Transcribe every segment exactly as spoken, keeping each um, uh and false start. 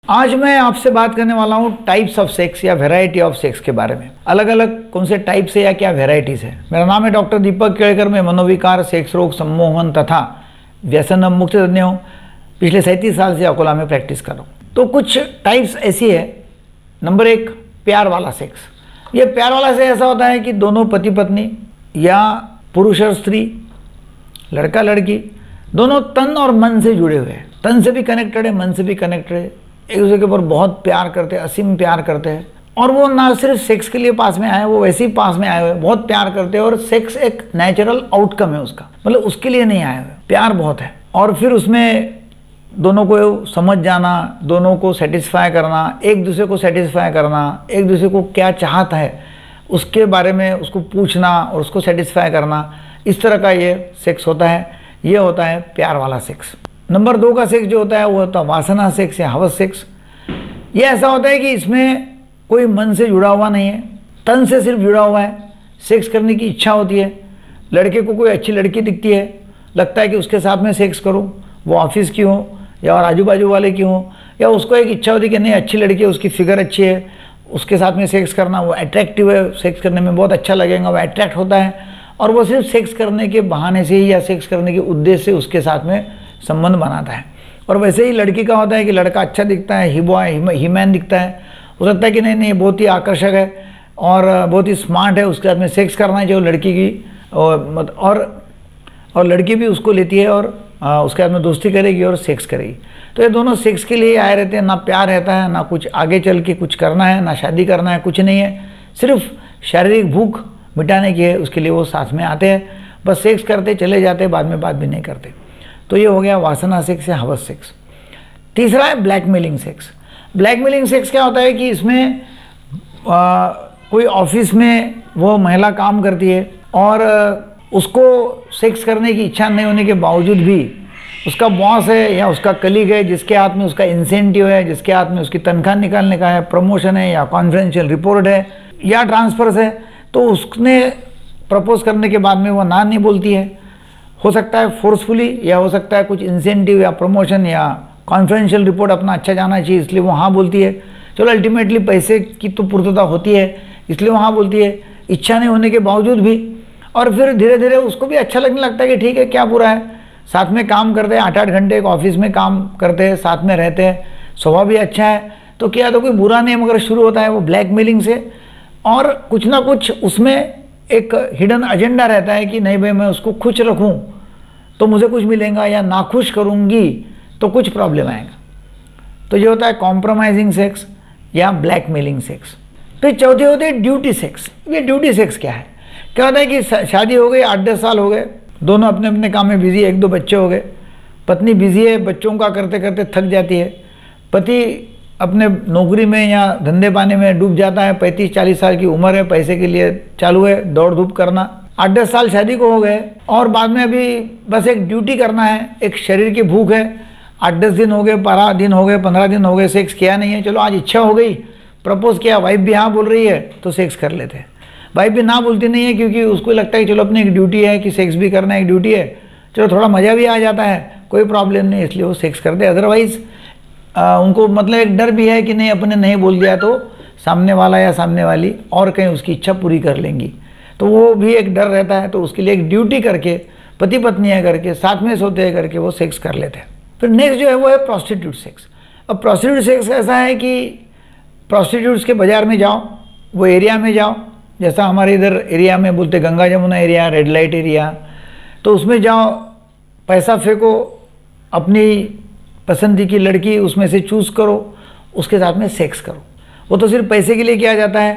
आज मैं आपसे बात करने वाला हूँ टाइप्स ऑफ सेक्स या वेराइटी ऑफ सेक्स के बारे में। अलग अलग कौन से टाइप्स है या क्या वेराइटीज है। मेरा नाम है डॉक्टर दीपक केड़कर। मैं मनोविकार, सेक्स रोग, सम्मोहन तथा व्यसन मुक्त तज्ञ हूँ। पिछले सैंतीस साल से अकोला में प्रैक्टिस कर रहा हूँ। तो कुछ टाइप्स ऐसी है। नंबर एक, प्यार वाला सेक्स। ये प्यार वाला सेक्स ऐसा होता है कि दोनों पति पत्नी या पुरुष और स्त्री, लड़का लड़की, दोनों तन और मन से जुड़े हुए हैं। तन से भी कनेक्टेड है, मन से भी कनेक्टेड है, एक दूसरे के ऊपर बहुत प्यार करते हैं, असीम प्यार करते हैं। और वो ना सिर्फ सेक्स के लिए पास में आए, वो वैसे ही पास में आए हुए, बहुत प्यार करते हैं। और सेक्स एक नेचुरल आउटकम है उसका, मतलब उसके लिए नहीं आए हुए, प्यार बहुत है। और फिर उसमें दोनों को समझ जाना, दोनों को सेटिस्फाई करना, एक दूसरे को सेटिस्फाई करना, एक दूसरे को क्या चाहता है उसके बारे में उसको पूछना और उसको सेटिस्फाई करना, इस तरह का ये सेक्स होता है। ये होता है प्यार वाला सेक्स। नंबर दो का सेक्स जो होता है वो होता है वासना सेक्स या हवस सेक्स। ये ऐसा होता है कि इसमें कोई मन से जुड़ा हुआ नहीं है, तन से सिर्फ जुड़ा हुआ है। सेक्स करने की इच्छा होती है। लड़के को कोई अच्छी लड़की दिखती है, लगता है कि उसके साथ में सेक्स करूं, वो ऑफिस की हो या और आजू बाजू वाले की हो, या उसको एक इच्छा होती है कि नहीं अच्छी लड़की है, उसकी फिगर अच्छी है, उसके साथ में सेक्स करना, वो अट्रैक्टिव है, सेक्स करने में बहुत अच्छा लगेगा, वो अट्रैक्ट होता है। और वो सिर्फ सेक्स करने के बहाने से ही या सेक्स करने के उद्देश्य से उसके साथ में संबंध बनाता है। और वैसे ही लड़की का होता है कि लड़का अच्छा दिखता है, ही बॉय ही मैन दिखता है, हो सकता है कि नहीं नहीं बहुत ही आकर्षक है और बहुत ही स्मार्ट है, उसके साथ में सेक्स करना है जो लड़की की, और और, और लड़की भी उसको लेती है और आ, उसके साथ में दोस्ती करेगी और सेक्स करेगी। तो ये दोनों सेक्स के लिए आए रहते हैं। ना प्यार रहता है, ना कुछ आगे चल के कुछ करना है, ना शादी करना है, कुछ नहीं है, सिर्फ शारीरिक भूख मिटाने की है, उसके लिए वो साथ में आते हैं, बस सेक्स करते चले जाते, बाद में बात भी नहीं करते। तो ये हो गया वासना सेक्स या हवस सेक्स। तीसरा है ब्लैकमेलिंग सेक्स। ब्लैकमेलिंग सेक्स क्या होता है कि इसमें आ, कोई ऑफिस में वो महिला काम करती है और उसको सेक्स करने की इच्छा नहीं होने के बावजूद भी उसका बॉस है या उसका कलीग है जिसके हाथ में उसका इंसेंटिव है, जिसके हाथ में उसकी तनख्वाह निकालने का है, प्रमोशन है या कॉन्फिडेंशियल रिपोर्ट है या ट्रांसफर्स है, तो उसने प्रपोज करने के बाद में वो ना नहीं बोलती है। हो सकता है फोर्सफुली, या हो सकता है कुछ इंसेंटिव या प्रमोशन या कॉन्फिडेंशियल रिपोर्ट अपना अच्छा जाना चाहिए इसलिए वो हाँ बोलती है। चलो अल्टीमेटली पैसे की तो पूर्तता होती है इसलिए वो हाँ बोलती है, इच्छा नहीं होने के बावजूद भी। और फिर धीरे धीरे उसको भी अच्छा लगने लगता है कि ठीक है क्या बुरा है, साथ में काम करते हैं, आठ आठ घंटे एक ऑफिस में काम करते हैं, साथ में रहते हैं, स्वभाव भी अच्छा है, तो क्या तो कोई बुरा नहीं, मगर शुरू होता है वो ब्लैकमेलिंग से। और कुछ ना कुछ उसमें एक हिडन एजेंडा रहता है कि नहीं भाई मैं उसको खुश रखूं तो मुझे कुछ मिलेगा, या नाखुश करूंगी तो कुछ प्रॉब्लम आएगा। तो ये होता है कॉम्प्रोमाइजिंग सेक्स या ब्लैकमेलिंग सेक्स। फिर चौथी होती है ड्यूटी सेक्स। ये ड्यूटी सेक्स क्या है? क्या होता है कि शादी हो गई, आठ दस साल हो गए, दोनों अपने अपने काम में बिजी है, एक दो बच्चे हो गए, पत्नी बिजी है, बच्चों का करते करते थक जाती है, पति अपने नौकरी में या धंधे पाने में डूब जाता है, पैंतीस चालीस साल की उम्र है, पैसे के लिए चालू है दौड़ धूप करना, आठ दस साल शादी को हो गए और बाद में अभी बस एक ड्यूटी करना है, एक शरीर की भूख है, आठ दस दिन हो गए, बारह दिन हो गए, पंद्रह दिन हो गए, सेक्स किया नहीं है, चलो आज इच्छा हो गई, प्रपोज किया, वाइफ भी हाँ बोल रही है तो सेक्स कर लेते हैं। वाइफ भी ना बोलती नहीं है क्योंकि उसको लगता है कि चलो अपनी एक ड्यूटी है कि सेक्स भी करना एक ड्यूटी है, चलो थोड़ा मज़ा भी आ जाता है, कोई प्रॉब्लम नहीं, इसलिए वो सेक्स करते हैं। अदरवाइज़ उनको मतलब एक डर भी है कि नहीं अपने नहीं बोल दिया तो सामने वाला या सामने वाली और कहीं उसकी इच्छा पूरी कर लेंगी, तो वो भी एक डर रहता है। तो उसके लिए एक ड्यूटी करके, पति पत्नियाँ करके, साथ में सोते हैं करके वो सेक्स कर लेते हैं। फिर नेक्स्ट जो है वो है प्रोस्टिट्यूट सेक्स। अब प्रोस्टिट्यूट सेक्स ऐसा है कि प्रोस्टिट्यूट्स के बाज़ार में जाओ, वो एरिया में जाओ, जैसा हमारे इधर एरिया में बोलते Ganga Jamuna area, red light area, तो उसमें जाओ, पैसा फेंको, अपनी पसंद की लड़की उसमें से चूज़ करो, उसके साथ में सेक्स करो। वो तो सिर्फ पैसे के लिए किया जाता है,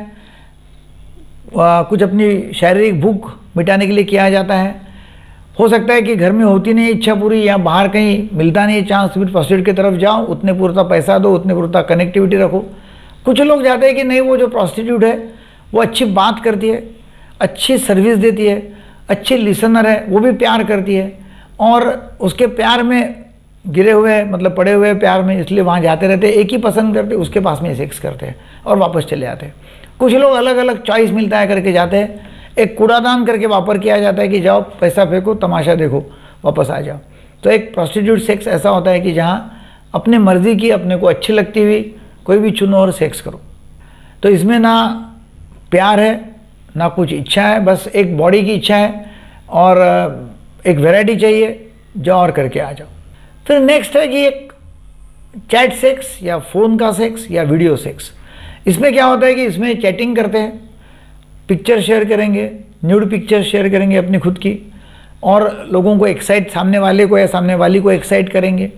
आ, कुछ अपनी शारीरिक भूख मिटाने के लिए किया जाता है। हो सकता है कि घर में होती नहीं इच्छा पूरी, या बाहर कहीं मिलता नहीं चांस, फिर प्रोस्टिट्यूट की तरफ जाओ, उतने पूरता पैसा दो, उतने पूरता कनेक्टिविटी रखो। कुछ लोग जाते हैं कि नहीं वो जो प्रोस्टिट्यूट है वो अच्छी बात करती है, अच्छी सर्विस देती है, अच्छी लिसनर है, वो भी प्यार करती है और उसके प्यार में गिरे हुए मतलब पड़े हुए प्यार में, इसलिए वहाँ जाते रहते हैं, एक ही पसंद करते, उसके पास में सेक्स करते हैं और वापस चले आते हैं। कुछ लोग अलग अलग चॉइस मिलता है करके जाते हैं, एक कूड़ादान करके वापर किया जाता है कि जाओ पैसा फेंको, तमाशा देखो, वापस आ जाओ। तो एक प्रोस्टिट्यूट सेक्स ऐसा होता है कि जहाँ अपने मर्जी की, अपने को अच्छी लगती हुई कोई भी चुनो और सेक्स करो। तो इसमें ना प्यार है ना कुछ इच्छा है, बस एक बॉडी की इच्छा है और एक वैरायटी चाहिए, जाओ और करके आ जाओ। फिर नेक्स्ट है कि एक चैट सेक्स या फ़ोन का सेक्स या वीडियो सेक्स। इसमें क्या होता है कि इसमें चैटिंग करते हैं, पिक्चर शेयर करेंगे, न्यूड पिक्चर शेयर करेंगे अपनी खुद की, और लोगों को एक्साइट, सामने वाले को या सामने वाली को एक्साइट करेंगे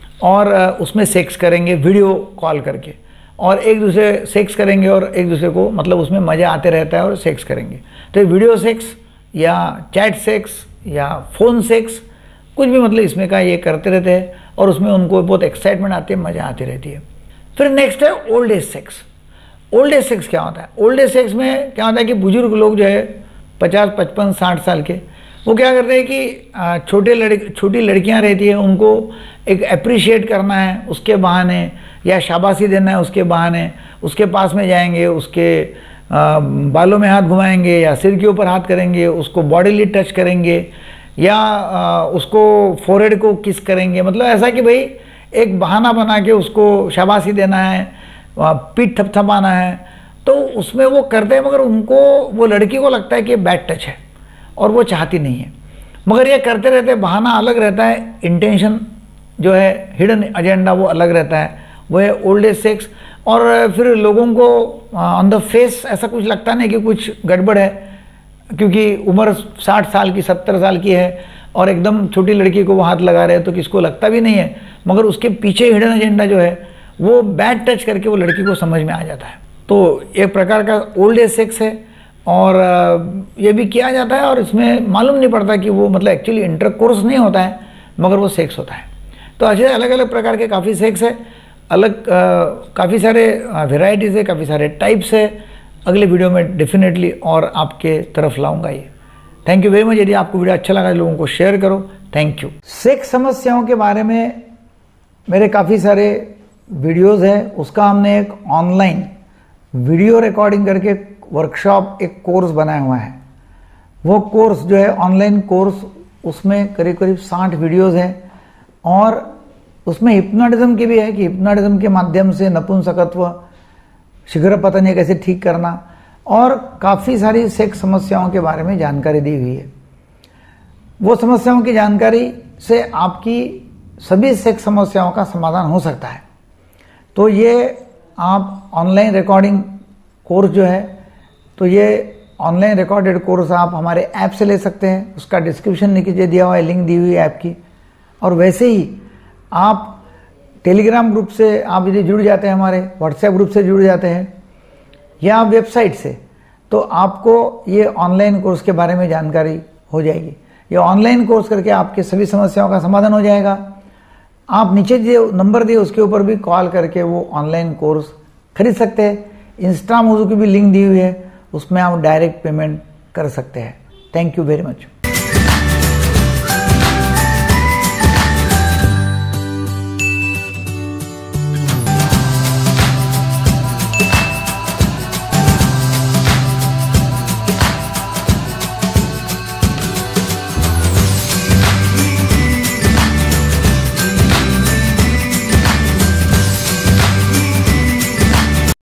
और उसमें सेक्स करेंगे वीडियो कॉल करके, और एक दूसरे सेक्स करेंगे और एक दूसरे को मतलब उसमें मज़ा आते रहता है और सेक्स करेंगे। तो ये वीडियो सेक्स या चैट सेक्स या फ़ोन सेक्स कुछ भी मतलब इसमें का ये करते रहते हैं और उसमें उनको बहुत एक्साइटमेंट आती है, मज़ा आती रहती है। फिर नेक्स्ट है old age sex. Old age sex क्या होता है? ओल्ड एज सेक्स में क्या होता है कि बुजुर्ग लोग जो है पचास पचपन साठ साल के, वो क्या करते हैं कि छोटे लड़के छोटी लड़कियां रहती है, उनको एक अप्रिशिएट करना है उसके बहाने या शाबाशी देना है उसके बहाने, उसके पास में जाएंगे, उसके आ, बालों में हाथ घुमाएंगे या सिर के ऊपर हाथ करेंगे, उसको बॉडीली टच करेंगे या आ, उसको फोरहेड को किस करेंगे। मतलब ऐसा कि भाई एक बहाना बना के उसको शाबाशी देना है, पीठ थपथपाना है, तो उसमें वो करते हैं, मगर उनको, वो लड़की को लगता है कि बैड टच है और वो चाहती नहीं है, मगर ये करते रहते, बहाना अलग रहता है, इंटेंशन जो है हिडन एजेंडा वो अलग रहता है, वो है ओल्ड एज सेक्स। और फिर लोगों को ऑन द फेस ऐसा कुछ लगता नहीं कि कुछ गड़बड़ है, क्योंकि उम्र साठ साल की सत्तर साल की है और एकदम छोटी लड़की को वो हाथ लगा रहे हैं तो किसको लगता भी नहीं है, मगर उसके पीछे हिडन एजेंडा जो है वो बैड टच करके वो लड़की को समझ में आ जाता है। तो एक प्रकार का ओल्ड एज सेक्स है और ये भी किया जाता है और इसमें मालूम नहीं पड़ता कि वो मतलब एक्चुअली इंटरकोर्स नहीं होता है, मगर वो सेक्स होता है। तो ऐसे अलग अलग प्रकार के काफ़ी सेक्स है, अलग काफ़ी सारे वेराइटीज़ है, काफ़ी सारे टाइप्स है। अगले वीडियो में डेफिनेटली और आपके तरफ लाऊंगा ये। Thank you very much. यदि आपको वीडियो अच्छा लगा लोगों को शेयर करो। Thank you. सेक्स समस्याओं के बारे में मेरे काफ़ी सारे वीडियोज़ हैं, उसका हमने एक ऑनलाइन वीडियो रिकॉर्डिंग करके वर्कशॉप, एक कोर्स बनाया हुआ है। वो कोर्स जो है ऑनलाइन कोर्स, उसमें करीब करीब साठ वीडियोज़ हैं और उसमें हिप्नोटिज्म की भी है कि हिप्नोटिज्म के माध्यम से नपुंसकत्व, शीघ्र पतन कैसे ठीक करना, और काफ़ी सारी सेक्स समस्याओं के बारे में जानकारी दी हुई है। वो समस्याओं की जानकारी से आपकी सभी सेक्स समस्याओं का समाधान हो सकता है। तो ये आप ऑनलाइन रिकॉर्डिंग कोर्स जो है, तो ये ऑनलाइन रिकॉर्डेड कोर्स आप हमारे ऐप से ले सकते हैं, उसका डिस्क्रिप्शन नीचे दिया हुआ है, लिंक दी हुई है ऐप की। और वैसे ही आप टेलीग्राम ग्रुप से आप यदि जुड़ जाते हैं, हमारे व्हाट्सएप ग्रुप से जुड़ जाते हैं या वेबसाइट से, तो आपको ये ऑनलाइन कोर्स के बारे में जानकारी हो जाएगी। ये ऑनलाइन कोर्स करके आपके सभी समस्याओं का समाधान हो जाएगा। आप नीचे जो नंबर दिए उसके ऊपर भी कॉल करके वो ऑनलाइन कोर्स खरीद सकते हैं। इंस्टा मोजो की भी लिंक दी हुई है, उसमें आप डायरेक्ट पेमेंट कर सकते हैं। Thank you very much.